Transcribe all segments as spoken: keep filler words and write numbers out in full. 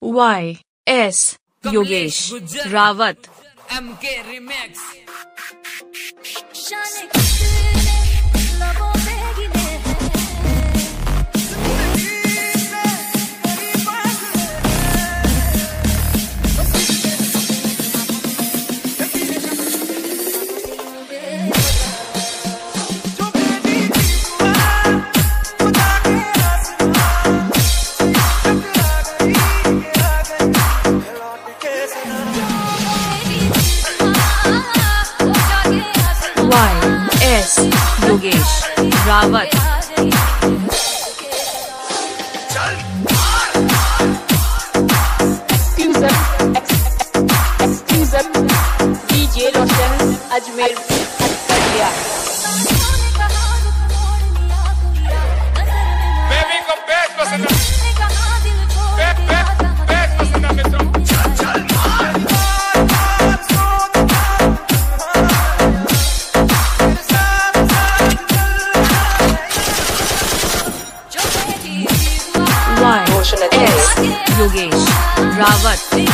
Y S Yogesh Rawat M K remix. Y S Yogesh Rawat DJ Roshan Ajmer baby को bass पसंद है, bass bass bass पसंद है मित्रों। Y S Yogesh Rawat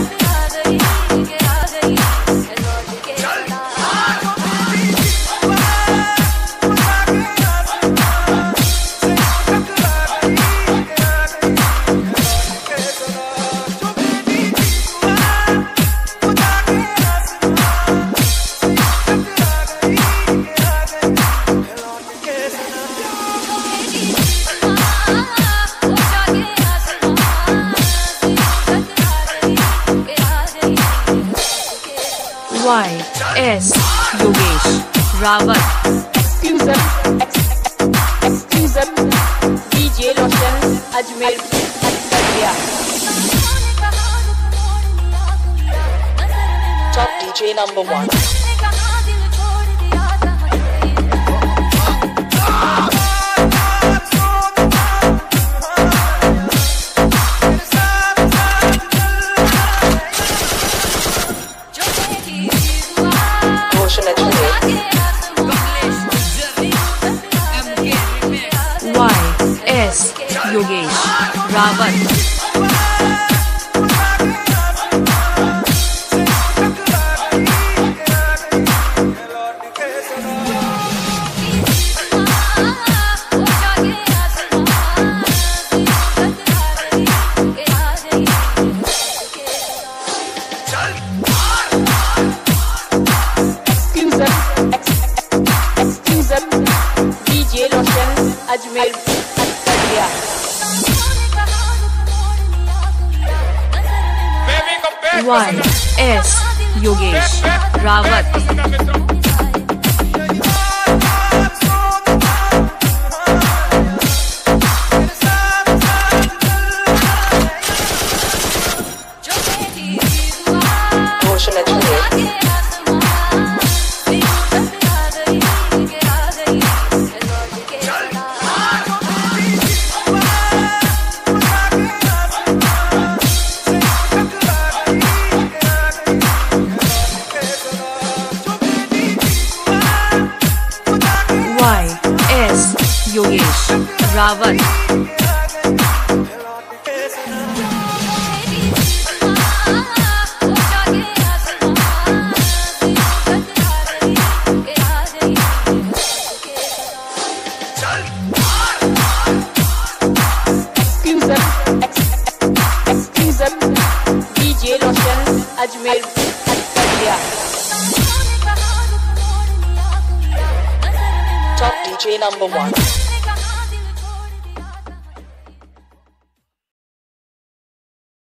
Y S Yogesh Rawat DJ Roshan Ajmer Top D J number one. Roshan Ajmer. Y S Yogesh Rawat DJ Roshan Ajmer baby को bass Y S Yogesh Rawat पसंद है मित्रों। Roshan Ajmer. Y S Yogesh Rawat DJ Roshan Ajmer Top D J number one.